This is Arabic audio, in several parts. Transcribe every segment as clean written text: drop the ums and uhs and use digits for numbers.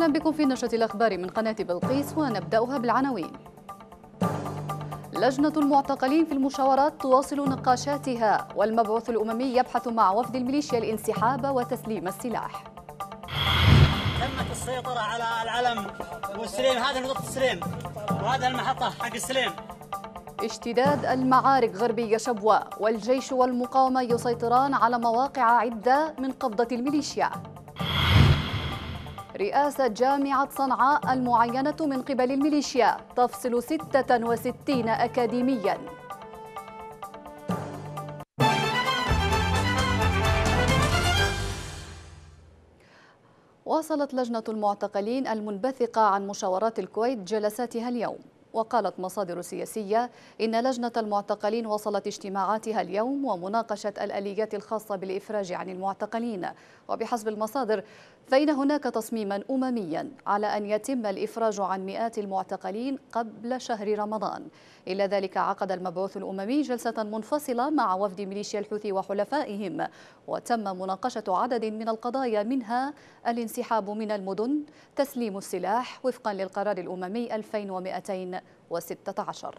أهلا بكم في نشرة الأخبار من قناة بلقيس، ونبدأها بالعناوين. لجنة المعتقلين في المشاورات تواصل نقاشاتها، والمبعوث الأممي يبحث مع وفد الميليشيا الانسحاب وتسليم السلاح. تمت السيطرة على العلم والسليم، هذا نقطة السليم وهذا المحطة حق السليم. اشتداد المعارك غربي شبوة، والجيش والمقاومة يسيطران على مواقع عدة من قبضة الميليشيا. رئاسة جامعة صنعاء المعينة من قبل الميليشيا تفصل 66 أكاديمياً. واصلت لجنة المعتقلين المنبثقة عن مشاورات الكويت جلساتها اليوم، وقالت مصادر سياسية إن لجنة المعتقلين وصلت اجتماعاتها اليوم ومناقشة الآليات الخاصة بالإفراج عن المعتقلين. وبحسب المصادر فإن هناك تصميما أمميا على أن يتم الإفراج عن مئات المعتقلين قبل شهر رمضان. إلى ذلك عقد المبعوث الأممي جلسة منفصلة مع وفد ميليشيا الحوثي وحلفائهم، وتم مناقشة عدد من القضايا منها الانسحاب من المدن، تسليم السلاح وفقا للقرار الأممي 2216.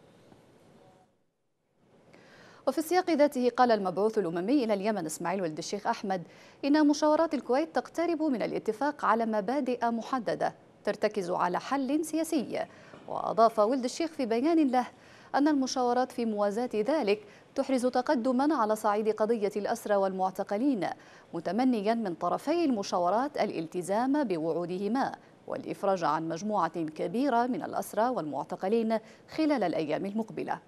وفي السياق ذاته قال المبعوث الأممي إلى اليمن إسماعيل ولد الشيخ أحمد إن مشاورات الكويت تقترب من الاتفاق على مبادئ محددة ترتكز على حل سياسي. وأضاف ولد الشيخ في بيان له أن المشاورات في موازاة ذلك تحرز تقدما على صعيد قضية الأسرى والمعتقلين، متمنيا من طرفي المشاورات الالتزام بوعودهما والإفراج عن مجموعة كبيرة من الأسرى والمعتقلين خلال الأيام المقبلة.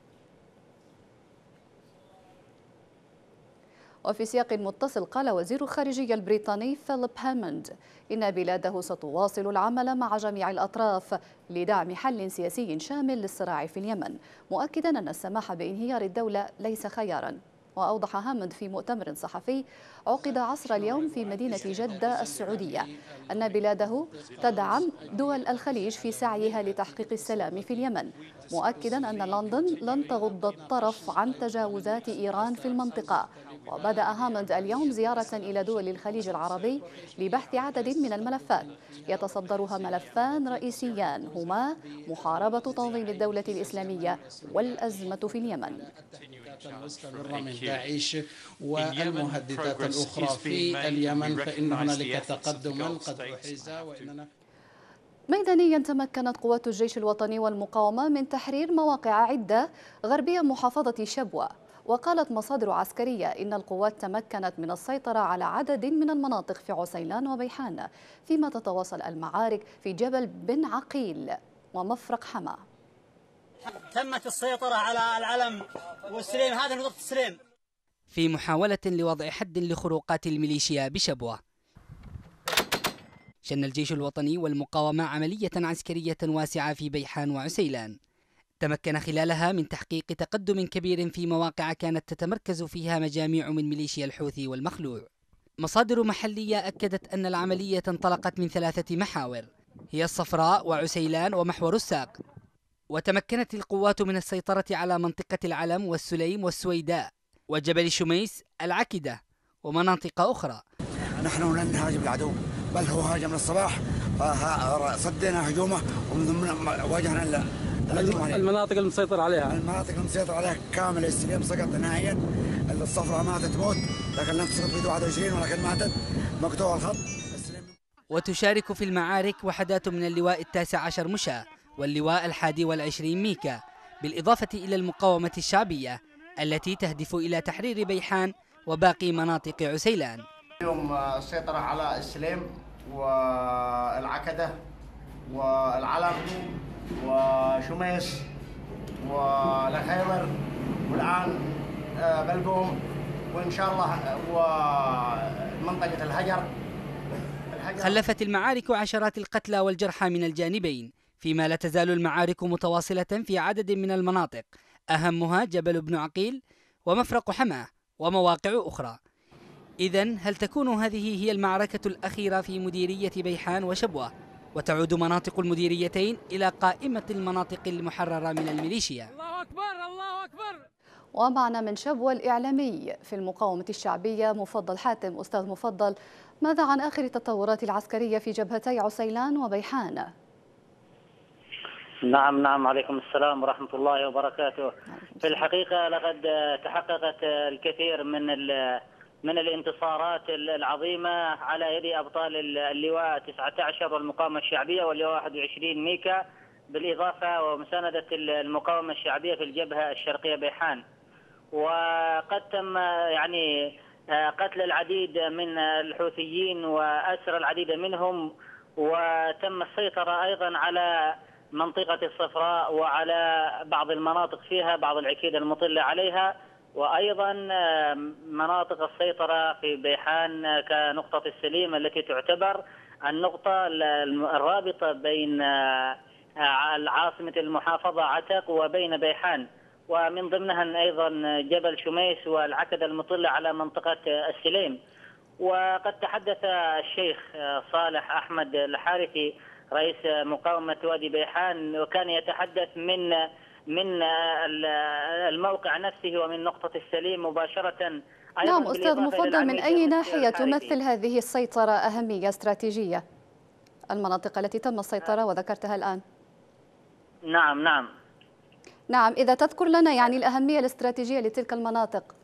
وفي سياق متصل قال وزير الخارجية البريطاني فيليب هاموند إن بلاده ستواصل العمل مع جميع الأطراف لدعم حل سياسي شامل للصراع في اليمن، مؤكدا أن السماح بانهيار الدولة ليس خيارا. وأوضح هاموند في مؤتمر صحفي عقد عصر اليوم في مدينة جدة السعودية أن بلاده تدعم دول الخليج في سعيها لتحقيق السلام في اليمن، مؤكدا أن لندن لن تغض الطرف عن تجاوزات إيران في المنطقة. وبدأ هاموند اليوم زيارة إلى دول الخليج العربي لبحث عدد من الملفات يتصدرها ملفان رئيسيان هما محاربة تنظيم الدولة الإسلامية والأزمة في اليمن. المستمرة من داعش والمهددات الأخرى في اليمن، فإن هنالك تقدما قد أحرز. ميدانيا تمكنت قوات الجيش الوطني والمقاومة من تحرير مواقع عدة غربية محافظة شبوة. وقالت مصادر عسكرية إن القوات تمكنت من السيطرة على عدد من المناطق في عسيلان وبيحان، فيما تتواصل المعارك في جبل بن عقيل ومفرق حما. تمت السيطرة على العلم والسليم، هذا نقطة السليم. في محاولة لوضع حد لخروقات الميليشيا بشبوة، شن الجيش الوطني والمقاومة عملية عسكرية واسعة في بيحان وعسيلان، تمكن خلالها من تحقيق تقدم كبير في مواقع كانت تتمركز فيها مجاميع من ميليشيا الحوثي والمخلوع. مصادر محلية أكدت أن العملية انطلقت من 3 محاور هي الصفراء وعسيلان ومحور الساق، وتمكنت القوات من السيطرة على منطقة العلم والسليم والسويداء وجبل شميس العكدة ومناطق أخرى. نحن لن نهاجم العدو، بل هو هاجم من الصباح فصدينا هجومه ومن ثم واجهنا المناطق المسيطر عليها. المناطق المسيطر عليها كامل. السليم سقط نهائيا، الصفراء ماتت موت، لكن لم تسقط في 21 ولكن ماتت مقطوع الخط. وتشارك في المعارك وحدات من اللواء 19 مشاة واللواء 21 ميكا، بالإضافة إلى المقاومة الشعبية التي تهدف إلى تحرير بيحان وباقي مناطق عسيلان. اليوم السيطرة على السليم والعكدة والعلم وشميس والخيبر والآن بلقوم، وإن شاء الله ومنطقة الهجر. خلفت المعارك عشرات القتلى والجرحى من الجانبين، فيما لا تزال المعارك متواصلة في عدد من المناطق أهمها جبل بن عقيل ومفرق حماه ومواقع أخرى. إذن هل تكون هذه هي المعركة الأخيرة في مديرية بيحان وشبوة، وتعود مناطق المديريتين إلى قائمة المناطق المحررة من الميليشيا؟ الله أكبر الله أكبر. ومعنا من شبوة الإعلامي في المقاومة الشعبية مفضل حاتم. أستاذ مفضل، ماذا عن آخر التطورات العسكرية في جبهتي عسيلان وبيحان؟ نعم عليكم السلام ورحمة الله وبركاته. في الحقيقة لقد تحققت الكثير من الانتصارات العظيمة على يد أبطال اللواء 19 والمقاومة الشعبية واللواء 21 ميكا، بالإضافة ومساندة المقاومة الشعبية في الجبهة الشرقية بيحان. وقد تم قتل العديد من الحوثيين وأسر العديد منهم، وتم السيطرة أيضا على منطقة الصفراء وعلى بعض المناطق فيها، بعض العكيدة المطلة عليها، وأيضا مناطق السيطرة في بيحان كنقطة السليم التي تعتبر النقطة الرابطة بين عاصمة المحافظة عتق وبين بيحان، ومن ضمنها أيضا جبل شميس والعكدة المطلة على منطقة السليم. وقد تحدث الشيخ صالح أحمد الحارثي رئيس مقاومة وادي بيحان، وكان يتحدث من الموقع نفسه ومن نقطة السليم مباشرة. نعم أستاذ مفضل، من أي ناحية تمثل هذه السيطرة أهمية استراتيجية؟ المناطق التي تم السيطرة وذكرتها الآن. نعم، إذا تذكر لنا الأهمية الاستراتيجية لتلك المناطق.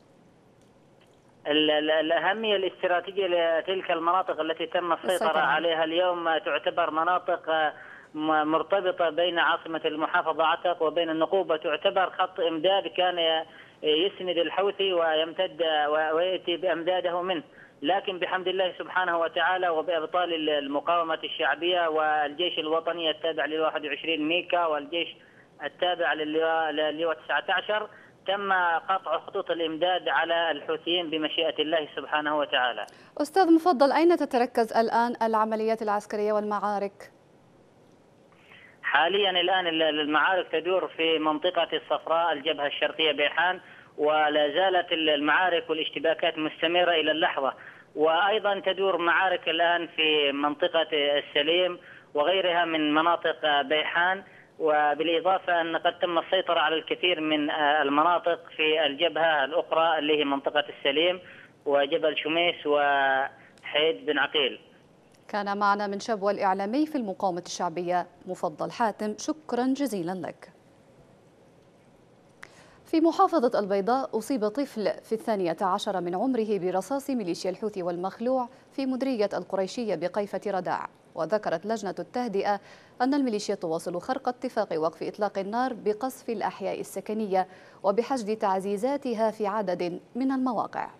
الأهمية الاستراتيجية لتلك المناطق التي تم السيطرة عليها اليوم تعتبر مناطق مرتبطة بين عاصمة المحافظة عتق وبين النقوبة، تعتبر خط إمداد كان يسند الحوثي ويمتد ويأتي بأمداده منه، لكن بحمد الله سبحانه وتعالى وبأبطال المقاومة الشعبية والجيش الوطني التابع للواء 21 ميكا والجيش التابع للواء 19 تم قطع خطوط الإمداد على الحوثيين بمشيئة الله سبحانه وتعالى. أستاذ مفضل، أين تتركز الآن العمليات العسكرية والمعارك؟ حاليا الآن المعارك تدور في منطقة الصفراء الجبهة الشرقية بيحان، ولا زالت المعارك والاشتباكات مستمرة إلى اللحظة، وأيضا تدور معارك الآن في منطقة السليم وغيرها من مناطق بيحان، وبالإضافة أن قد تم السيطرة على الكثير من المناطق في الجبهة الأخرى اللي هي منطقة السليم وجبل شميس وحيد بن عقيل. كان معنا من شبوة الإعلامي في المقاومة الشعبية مفضل حاتم، شكرا جزيلا لك. في محافظة البيضاء أصيب طفل في 12 من عمره برصاص ميليشيا الحوثي والمخلوع في مديرية القريشية بقيفة رداع. وذكرت لجنة التهدئة أن الميليشيا تواصل خرق اتفاق وقف إطلاق النار بقصف الأحياء السكنية وبحشد تعزيزاتها في عدد من المواقع.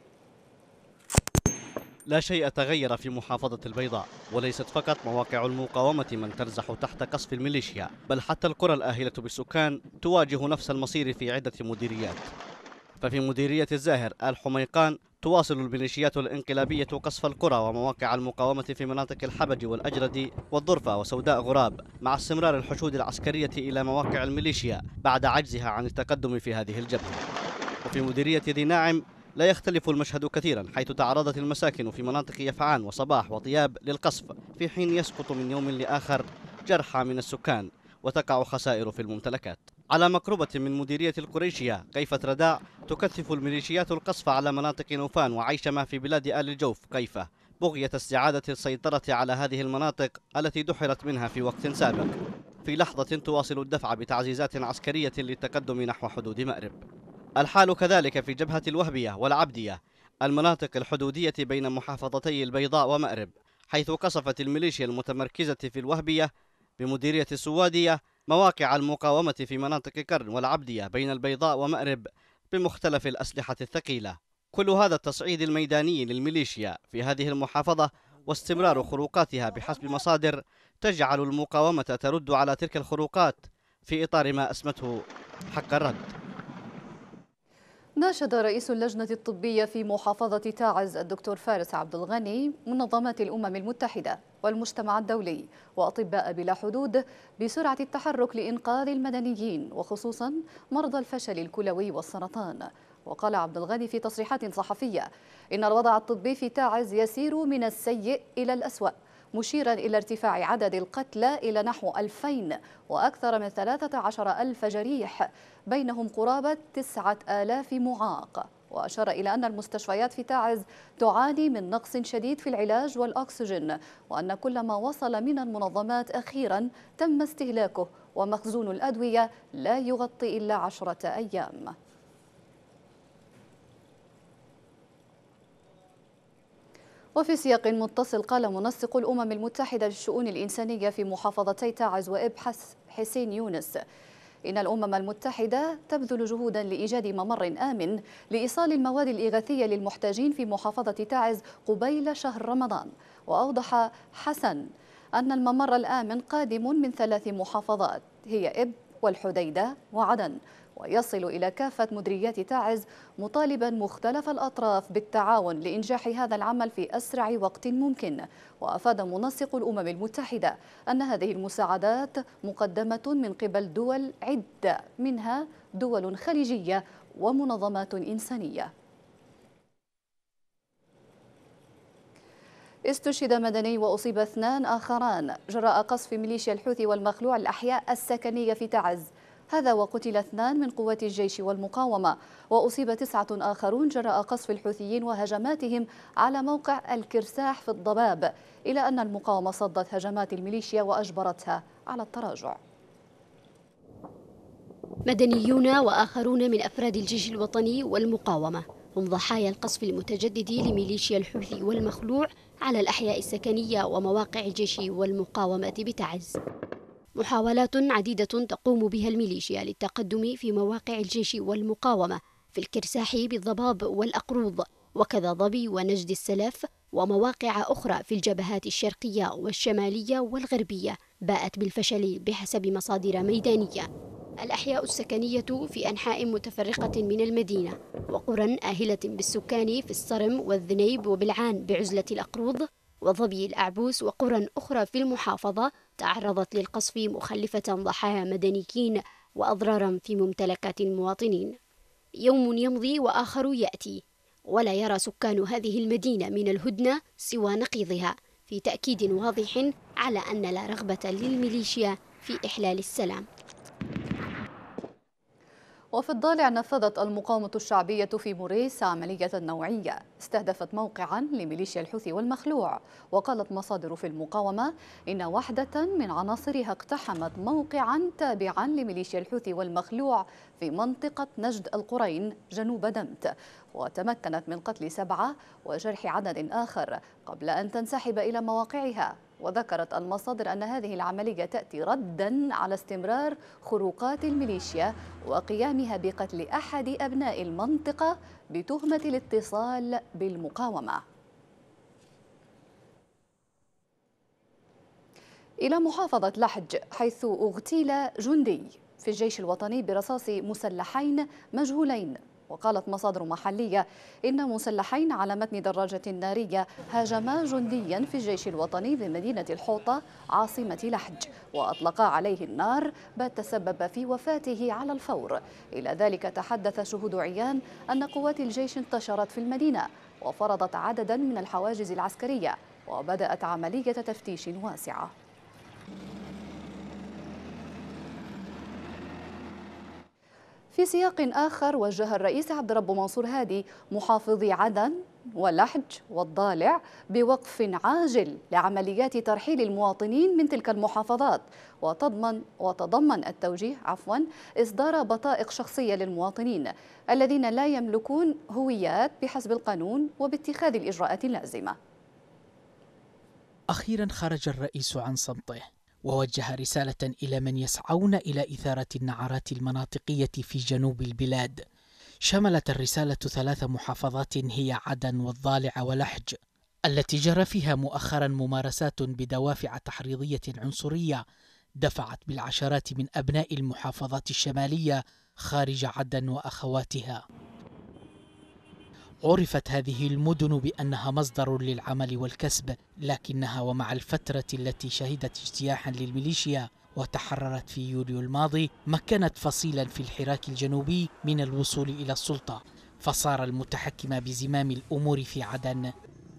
لا شيء تغير في محافظة البيضاء، وليست فقط مواقع المقاومة من ترزح تحت قصف الميليشيا، بل حتى القرى الآهلة بالسكان تواجه نفس المصير في عدة مديريات. ففي مديرية الزاهر آل حميقان تواصل الميليشيات الانقلابية قصف القرى ومواقع المقاومة في مناطق الحبج والأجرد والضرفة وسوداء غراب، مع استمرار الحشود العسكرية إلى مواقع الميليشيا بعد عجزها عن التقدم في هذه الجبهة. وفي مديرية ذي ناعم لا يختلف المشهد كثيرا، حيث تعرضت المساكن في مناطق يفعان وصباح وطياب للقصف، في حين يسقط من يوم لآخر جرحى من السكان وتقع خسائر في الممتلكات. على مقربة من مديرية القريشية قيفة رداع تكثف الميليشيات القصف على مناطق نوفان وعيشمة في بلاد آل الجوف قيفة، بغية استعادة السيطرة على هذه المناطق التي دحرت منها في وقت سابق، في لحظة تواصل الدفع بتعزيزات عسكرية للتقدم نحو حدود مأرب. الحال كذلك في جبهة الوهبية والعبدية، المناطق الحدودية بين محافظتي البيضاء ومأرب، حيث قصفت الميليشيا المتمركزة في الوهبية بمديرية السوادية مواقع المقاومة في مناطق قرن والعبدية بين البيضاء ومأرب بمختلف الأسلحة الثقيلة. كل هذا التصعيد الميداني للميليشيا في هذه المحافظة واستمرار خروقاتها بحسب مصادر تجعل المقاومة ترد على تلك الخروقات في إطار ما أسمته حق الرد. ناشد رئيس اللجنة الطبية في محافظة تعز الدكتور فارس عبد الغني منظمات الأمم المتحدة والمجتمع الدولي وأطباء بلا حدود بسرعة التحرك لإنقاذ المدنيين وخصوصا مرضى الفشل الكلوي والسرطان. وقال عبد الغني في تصريحات صحفية إن الوضع الطبي في تعز يسير من السيء إلى الأسوأ، مشيرا إلى ارتفاع عدد القتلى إلى نحو 2000 وأكثر من 13,000 جريح، بينهم قرابة 9,000 معاق. وأشار إلى أن المستشفيات في تعز تعاني من نقص شديد في العلاج والأكسجين، وأن كل ما وصل من المنظمات أخيرا تم استهلاكه، ومخزون الأدوية لا يغطي إلا 10 أيام. وفي سياق متصل، قال منسق الأمم المتحدة للشؤون الإنسانية في محافظتي تعز وإب حسين يونس إن الأمم المتحدة تبذل جهودا لإيجاد ممر آمن لإيصال المواد الإغاثية للمحتاجين في محافظة تعز قبيل شهر رمضان. وأوضح حسن أن الممر الآمن قادم من 3 محافظات هي إب والحديدة وعدن، ويصل إلى كافة مديريات تعز، مطالبا مختلف الأطراف بالتعاون لإنجاح هذا العمل في أسرع وقت ممكن. وأفاد منسق الأمم المتحدة أن هذه المساعدات مقدمة من قبل دول عدة، منها دول خليجية ومنظمات إنسانية. استشهد مدني وأصيب 2 آخران جراء قصف ميليشيا الحوثي والمخلوع الأحياء السكنية في تعز، هذا وقتل 2 من قوات الجيش والمقاومة، وأصيب 9 آخرون جراء قصف الحوثيين وهجماتهم على موقع الكرساح في الضباب، إلى أن المقاومة صدت هجمات الميليشيا وأجبرتها على التراجع. مدنيون وآخرون من أفراد الجيش الوطني والمقاومة هم ضحايا القصف المتجدد لميليشيا الحوثي والمخلوع على الأحياء السكنية ومواقع الجيش والمقاومة بتعز. محاولات عديدة تقوم بها الميليشيا للتقدم في مواقع الجيش والمقاومة في الكرساح بالضباب والأقروض، وكذا ضبي ونجد السلف، ومواقع أخرى في الجبهات الشرقية والشمالية والغربية، باءت بالفشل بحسب مصادر ميدانية. الأحياء السكنية في أنحاء متفرقة من المدينة وقرى آهلة بالسكان في الصرم والذنيب وبالعان بعزلة الأقروض وظبي الأعبوس وقرى أخرى في المحافظة تعرضت للقصف، مخلفة ضحايا مدنيين وأضرارا في ممتلكات المواطنين. يوم يمضي وآخر يأتي، ولا يرى سكان هذه المدينة من الهدنة سوى نقيضها، في تأكيد واضح على أن لا رغبة للميليشيا في إحلال السلام. وفي الضالع، نفذت المقاومة الشعبية في مريس عملية نوعية استهدفت موقعا لميليشيا الحوثي والمخلوع. وقالت مصادر في المقاومة إن وحدة من عناصرها اقتحمت موقعا تابعا لميليشيا الحوثي والمخلوع في منطقة نجد القرين جنوب دمت، وتمكنت من قتل 7 وجرح عدد آخر قبل أن تنسحب إلى مواقعها. وذكرت المصادر أن هذه العملية تأتي رداً على استمرار خروقات الميليشيا وقيامها بقتل أحد أبناء المنطقة بتهمة الاتصال بالمقاومة. إلى محافظة لحج، حيث اغتيل جندي في الجيش الوطني برصاص مسلحين مجهولين. وقالت مصادر محلية إن مسلحين على متن دراجة نارية هاجما جنديا في الجيش الوطني بمدينة الحوطة عاصمة لحج، وأطلقا عليه النار، بل تسبب في وفاته على الفور. إلى ذلك تحدث شهود عيان أن قوات الجيش انتشرت في المدينة وفرضت عددا من الحواجز العسكرية، وبدأت عملية تفتيش واسعة. في سياق آخر، وجه الرئيس عبد الرب منصور هادي محافظي عدن ولحج والضالع بوقف عاجل لعمليات ترحيل المواطنين من تلك المحافظات، وتضمن التوجيه إصدار بطائق شخصية للمواطنين الذين لا يملكون هويات بحسب القانون وباتخاذ الإجراءات اللازمة. أخيرا خرج الرئيس عن صمته ووجه رسالة إلى من يسعون إلى إثارة النعرات المناطقية في جنوب البلاد. شملت الرسالة 3 محافظات هي عدن والضالع ولحج، التي جرى فيها مؤخرا ممارسات بدوافع تحريضية عنصرية دفعت بالعشرات من أبناء المحافظات الشمالية خارج عدن وأخواتها. عرفت هذه المدن بأنها مصدر للعمل والكسب، لكنها ومع الفترة التي شهدت اجتياحا للميليشيا وتحررت في يوليو الماضي مكنت فصيلا في الحراك الجنوبي من الوصول إلى السلطة، فصار المتحكم بزمام الأمور في عدن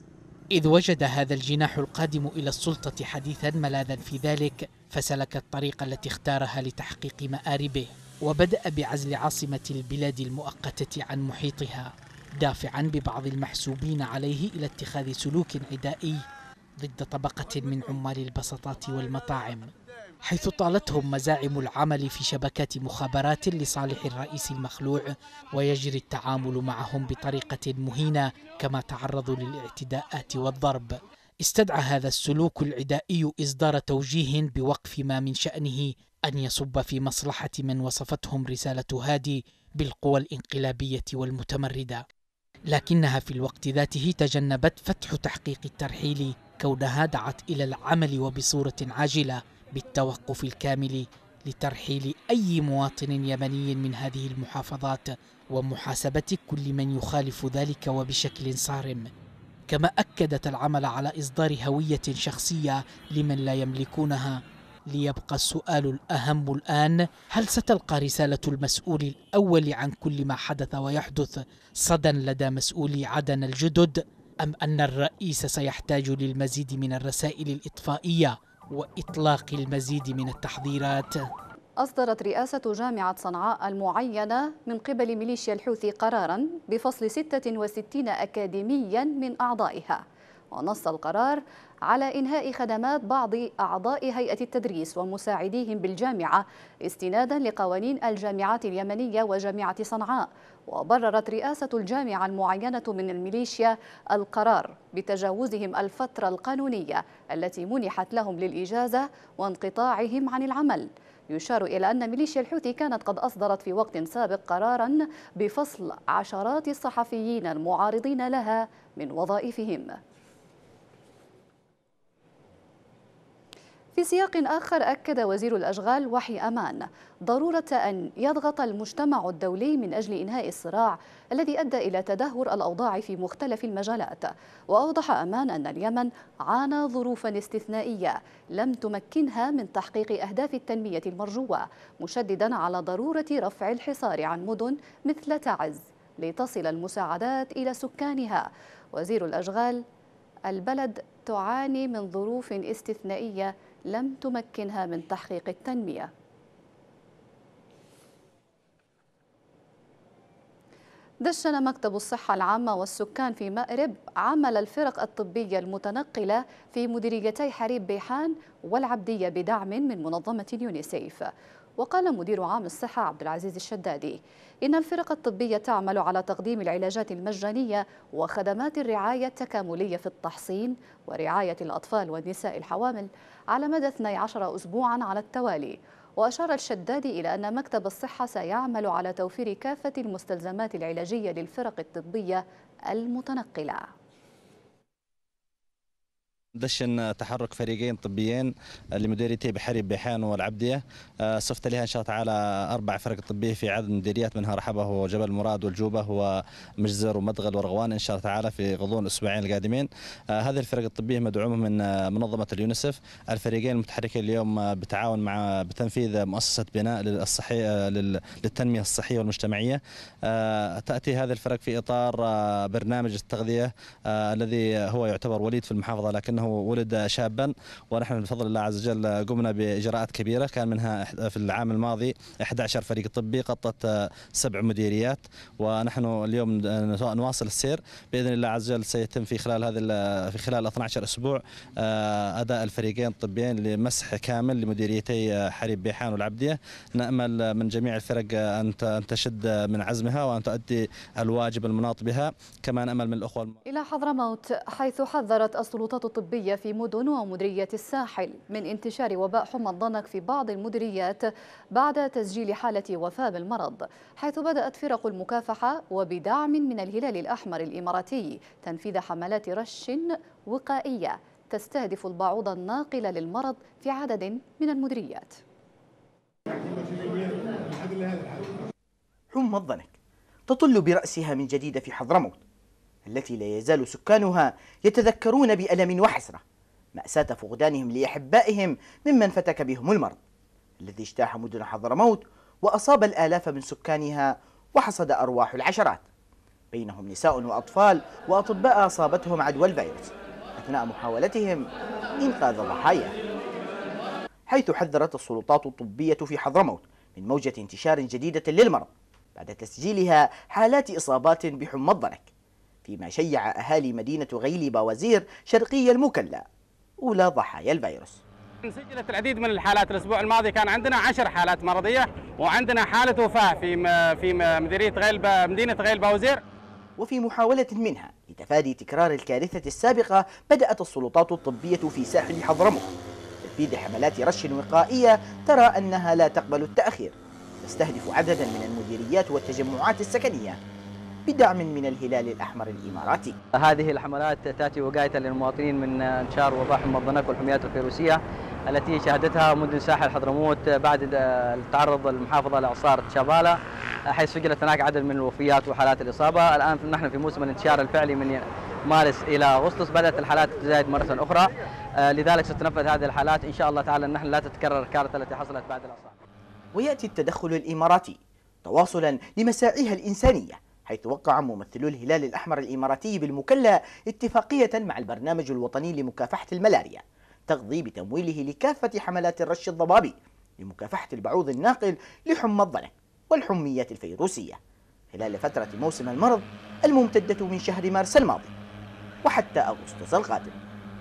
إذ وجد هذا الجناح القادم إلى السلطة حديثا ملاذا في ذلك، فسلك الطريق التي اختارها لتحقيق مآربه، وبدأ بعزل عاصمة البلاد المؤقتة عن محيطها، دافعا ببعض المحسوبين عليه إلى اتخاذ سلوك عدائي ضد طبقة من عمال البسطات والمطاعم، حيث طالتهم مزاعم العمل في شبكات مخابرات لصالح الرئيس المخلوع، ويجري التعامل معهم بطريقة مهينة كما تعرضوا للاعتداءات والضرب. استدعى هذا السلوك العدائي إصدار توجيه بوقف ما من شأنه أن يصب في مصلحة من وصفتهم رسالة هادي بالقوى الانقلابية والمتمردة، لكنها في الوقت ذاته تجنبت فتح تحقيق الترحيل، كونها دعت إلى العمل وبصورة عاجلة بالتوقف الكامل لترحيل أي مواطن يمني من هذه المحافظات، ومحاسبة كل من يخالف ذلك وبشكل صارم. كما أكدت العمل على إصدار هوية شخصية لمن لا يملكونها. ليبقى السؤال الأهم الآن: هل ستلقى رسالة المسؤول الأول عن كل ما حدث ويحدث صدى لدى مسؤولي عدن الجدد، أم أن الرئيس سيحتاج للمزيد من الرسائل الإطفائية وإطلاق المزيد من التحذيرات؟ أصدرت رئاسة جامعة صنعاء المعينة من قبل ميليشيا الحوثي قراراً بفصل 66 أكاديمياً من أعضائها، ونص القرار على إنهاء خدمات بعض أعضاء هيئة التدريس ومساعديهم بالجامعة استناداً لقوانين الجامعات اليمنية وجامعة صنعاء. وبررت رئاسة الجامعة المعينة من الميليشيا القرار بتجاوزهم الفترة القانونية التي منحت لهم للإجازة وانقطاعهم عن العمل. يشار إلى أن ميليشيا الحوثي كانت قد أصدرت في وقت سابق قراراً بفصل عشرات الصحفيين المعارضين لها من وظائفهم. في سياق آخر، أكد وزير الأشغال وحي أمان ضرورة أن يضغط المجتمع الدولي من أجل إنهاء الصراع الذي أدى إلى تدهور الأوضاع في مختلف المجالات. وأوضح أمان أن اليمن عانى ظروفا استثنائية لم تمكنها من تحقيق أهداف التنمية المرجوة، مشددا على ضرورة رفع الحصار عن مدن مثل تعز لتصل المساعدات إلى سكانها. وزير الأشغال: البلد تعاني من ظروف استثنائية لم تمكنها من تحقيق التنمية. دشن مكتب الصحة العامة والسكان في مأرب عمل الفرق الطبية المتنقلة في مديريتي حريب بيحان والعبدية بدعم من منظمة يونيسيف. وقال مدير عام الصحة عبد العزيز الشدادي إن الفرق الطبية تعمل على تقديم العلاجات المجانية وخدمات الرعاية التكاملية في التحصين ورعاية الأطفال والنساء الحوامل على مدى 12 أسبوعا على التوالي. وأشار الشدادي إلى أن مكتب الصحة سيعمل على توفير كافة المستلزمات العلاجية للفرق الطبية المتنقلة. دشن تحرك فريقين طبيين لمديريتي بحريب بيحان والعبدية، صفت لها إن شاء الله تعالى 4 فرق طبية في عدد مديريات، منها رحبة وجبل مراد والجوبة ومجزر ومدغل ورغوان إن شاء الله تعالى في غضون الأسبوعين القادمين. هذه الفرق الطبية مدعومة من منظمة اليونيسف. الفريقين المتحركين اليوم بتعاون مع بتنفيذ مؤسسة بناء للتنمية الصحية والمجتمعية. تأتي هذه الفرق في إطار برنامج التغذية الذي هو يعتبر وليد في المحافظة، لكنه ولد شابا، ونحن بفضل الله عز وجل قمنا بإجراءات كبيرة، كان منها في العام الماضي 11 فريق طبي غطت 7 مديريات، ونحن اليوم نواصل السير بإذن الله عز وجل. سيتم في خلال 12 أسبوع أداء الفريقين الطبيين لمسح كامل لمديريتي حريب بيحان والعبدية. نأمل من جميع الفرق أن تشد من عزمها وأن تؤدي الواجب المناط بها. كما نأمل من الأخوة إلى حضرموت، حيث حذرت السلطات الطبية في مدن ومديرية الساحل من انتشار وباء حمى الضنك في بعض المديريات بعد تسجيل حالة وفاة بالمرض، حيث بدأت فرق المكافحة وبدعم من الهلال الأحمر الإماراتي تنفيذ حملات رش وقائية تستهدف البعوض الناقلة للمرض في عدد من المديريات. حمى الضنك تطل برأسها من جديد في حضرموت، التي لا يزال سكانها يتذكرون بألم وحسرة مأساة فقدانهم لأحبائهم ممن فتك بهم المرض الذي اجتاح مدن حضرموت وأصاب الآلاف من سكانها وحصد أرواح العشرات، بينهم نساء وأطفال وأطباء أصابتهم عدوى الفيروس. أثناء محاولتهم إنقاذ ضحاياه، حيث حذرت السلطات الطبية في حضرموت من موجة انتشار جديدة للمرض بعد تسجيلها حالات إصابات بحمى الضنك، فيما شيع أهالي مدينة غيلي باوزير شرقي المكلا أولى ضحايا الفيروس. سجلت العديد من الحالات. الأسبوع الماضي كان عندنا 10 حالات مرضية، وعندنا حالة وفاة في مدينة غيل باوزير. وفي محاولة منها لتفادي تكرار الكارثة السابقة، بدأت السلطات الطبية في ساحل حضرموت تنفيذ حملات رش وقائية ترى أنها لا تقبل التأخير، تستهدف عددا من المديريات والتجمعات السكنية بدعم من الهلال الأحمر الإماراتي. هذه الحملات تأتي وقاية للمواطنين من انتشار وباء حمى الضنك والحميات الفيروسية التي شهدتها مدن ساحل حضرموت بعد تعرض المحافظة لإعصار تشابالا، حيث سجلت هناك عدد من الوفيات وحالات الإصابة. الآن نحن في موسم الانتشار الفعلي من مارس إلى أغسطس، بدأت الحالات تزايد مرة أخرى، لذلك ستنفذ هذه الحالات إن شاء الله تعالى نحن لا تتكرر الكارثة التي حصلت بعد الإعصار. ويأتي التدخل الإماراتي تواصلا لمساعيها الإنسانية، حيث وقع ممثلو الهلال الأحمر الإماراتي بالمكلا اتفاقية مع البرنامج الوطني لمكافحة الملاريا تقضي بتمويله لكافة حملات الرش الضبابي لمكافحة البعوض الناقل لحمى الضنك والحميات الفيروسية خلال فترة موسم المرض الممتدة من شهر مارس الماضي وحتى أغسطس القادم.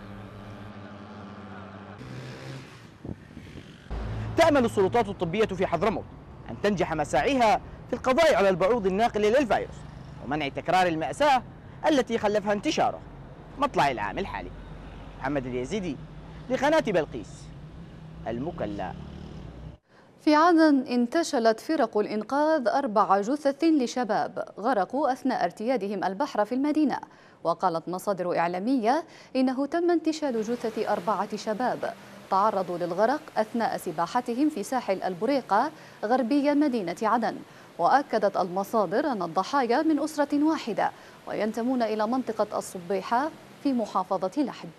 تأمل السلطات الطبية في حضرموت أن تنجح مساعيها في القضاء على البعوض الناقل للفيروس ومنع تكرار المأساة التي خلفها انتشاره مطلع العام الحالي. محمد اليزيدي لقناة بلقيس المكلا. في عدن انتشلت فرق الإنقاذ 4 جثث لشباب غرقوا أثناء ارتيادهم البحر في المدينة، وقالت مصادر إعلامية إنه تم انتشال جثث 4 شباب تعرضوا للغرق أثناء سباحتهم في ساحل البريقة غربي مدينة عدن. وأكدت المصادر أن الضحايا من أسرة واحدة وينتمون إلى منطقة الصبيحة في محافظة لحج.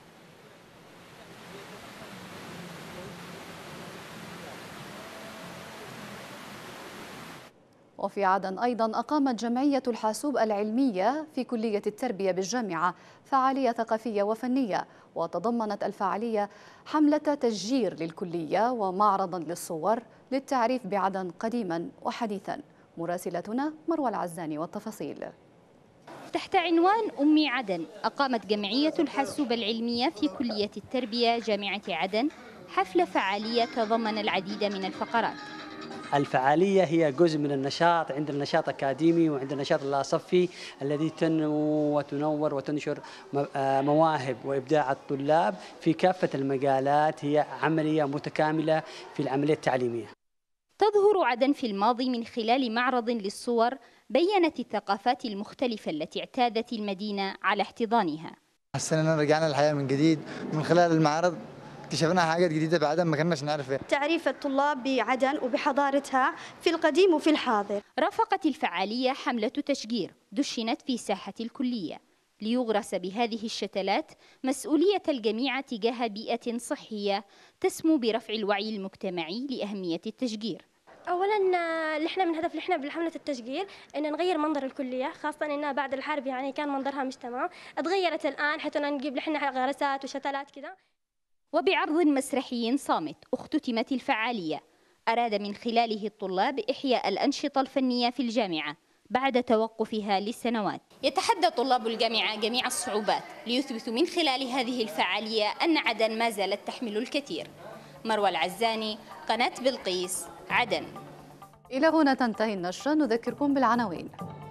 وفي عدن أيضا أقامت جمعية الحاسوب العلمية في كلية التربية بالجامعة فعالية ثقافية وفنية، وتضمنت الفعالية حملة تشجير للكلية ومعرضا للصور للتعريف بعدن قديما وحديثا. مراسلتنا مروى العزاني والتفاصيل. تحت عنوان أمي عدن، أقامت جمعية الحاسوب العلمية في كلية التربية جامعة عدن حفل فعالية تضمن العديد من الفقرات. الفعالية هي جزء من النشاط، عندنا نشاط أكاديمي وعندنا نشاط لا صفي الذي تنمو وتنور وتنشر مواهب وإبداع الطلاب في كافة المجالات، هي عملية متكاملة في العملية التعليمية. تظهر عدن في الماضي من خلال معرض للصور بيّنت الثقافات المختلفة التي اعتادت المدينة على احتضانها. حسنا أننا رجعنا للحياة من جديد، من خلال المعرض اكتشفنا حاجات جديدة بعدن ما كناش نعرفها. تعريف الطلاب بعدن وبحضارتها في القديم وفي الحاضر. رافقت الفعالية حملة تشجير دشنت في ساحة الكلية ليغرس بهذه الشتلات مسؤولية الجميع تجاه بيئة صحية تسمو برفع الوعي المجتمعي لأهمية التشجير. اولا احنا من هدف اللي احنا بحمله التشجير ان نغير منظر الكليه، خاصه انها بعد الحرب يعني كان منظرها مش تمام، اتغيرت الان حتى نجيب لحنا غرسات وشتلات كذا. وبعرض مسرحي صامت اختتمت الفعالية أراد من خلاله الطلاب إحياء الأنشطة الفنية في الجامعة بعد توقفها لسنوات. يتحدى طلاب الجامعة جميع الصعوبات ليثبتوا من خلال هذه الفعالية أن عدن ما زالت تحمل الكثير. مروى العزاني، قناة بلقيس، عدن. إلى هنا تنتهي النشرة، نذكركم بالعناوين.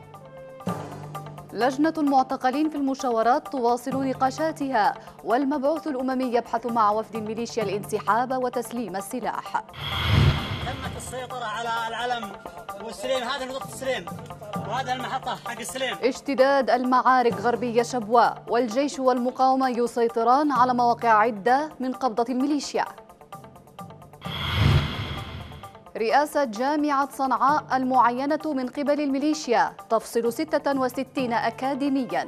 لجنة المعتقلين في المشاورات تواصل نقاشاتها، والمبعوث الأممي يبحث مع وفد الميليشيا الانسحاب وتسليم السلاح. تمت السيطرة على العلم والسليم، هذا نقطة السليم وهذا المحطة حق السليم. اشتداد المعارك غربي شبوة، والجيش والمقاومة يسيطران على مواقع عدة من قبضة الميليشيا. رئاسة جامعة صنعاء المعينة من قبل الميليشيا تفصل 66 أكاديمياً.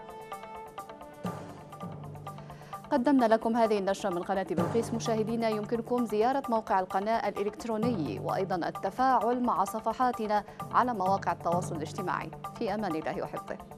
قدمنا لكم هذه النشرة من قناة بلقيس. مشاهدينا يمكنكم زيارة موقع القناة الإلكتروني وأيضاً التفاعل مع صفحاتنا على مواقع التواصل الاجتماعي. في أمان الله وحفظه.